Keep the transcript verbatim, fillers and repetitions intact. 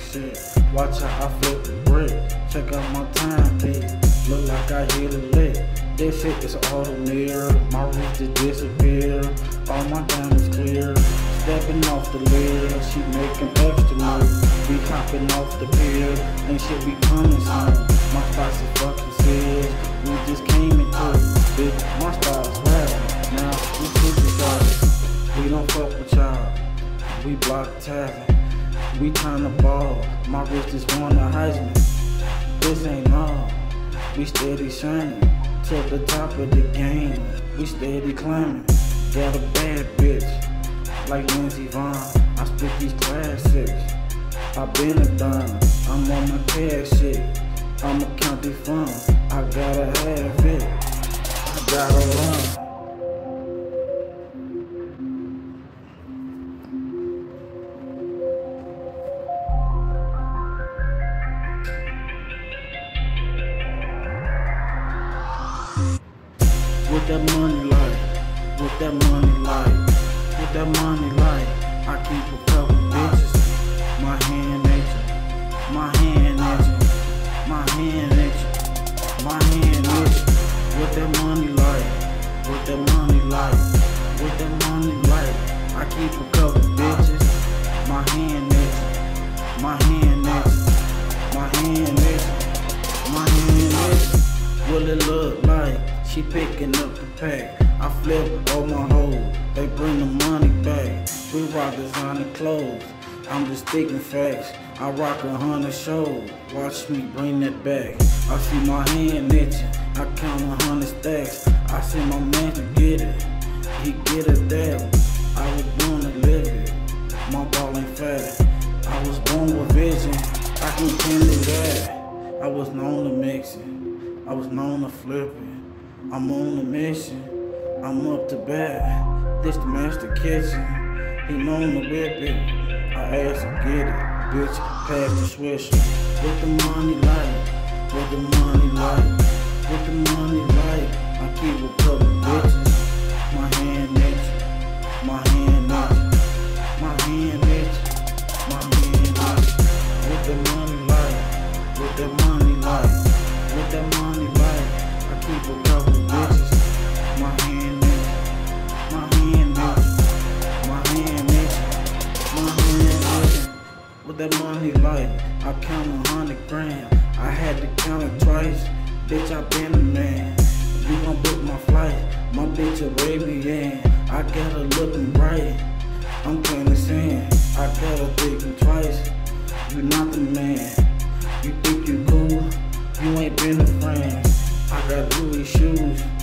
shit. Watch how I flip the brick. Check out my timepiece. Look like I hit a lick. This shit is auto mirror. My wrist just disappear. All my diamonds clear. Stepping off the lid, she making extra moves. We hopping off the pier, and shit be coming soon. My spots is fucking serious. We just came into it. Bitch, my style's rapping. Now we superstars. We don't fuck with y'all. We block tapping. We tryna ball. My wrist is on the Heisman. This ain't all. We steady shining to the top of the game. We steady climbing. Got a bad bitch like Lindsey Vaughn. I spit these classics. I been a dime. I'm on my cash shit. I'ma count these funds. I gotta have it. I gotta run. What that money like? What that money like? What that money like? I keep a couple bitches. My hand nature. My hand nature. My hand nature. My hand nature. What that money like? What that money like? What that money like? I keep a couple bitches. My hand nature. My hand nature. My hand nature. My hand nature. What it look like? She picking up the pack. I flip all my hoes. They bring the money back. We rock designer clothes. I'm just thinking facts. I rock a hundred shows. Watch me bring that back. I see my hand itching. I count a hundred stacks. I see my man to get it. He get it there. I was born to live it. My ball ain't fat. I was born with vision. I can do that. I was known to mix it. I was known to flip it. I'm on a mission, I'm up to bat. This the master kitchen, he known to whip it. I asked to get it, bitch, pass the swisher. What the money like? What the money like? What the money like? I keep a couple bitches. My hand nature, my hand nature, my hand nature, my hand nature. What the money like? What the money like? What that money like? I keep a couple bitches. My hand nature, my hand nature, my hand nature, my hand nature. What that money like? I count a hundred grand. I had to count it twice. Bitch, I been a man. You gon' book my flight. My bitch Arabian. I got her looking bright. I'm plain as sand. I got her thinking twice. You not the man. You think you cool? You ain't been a friend. I got Louis shoes.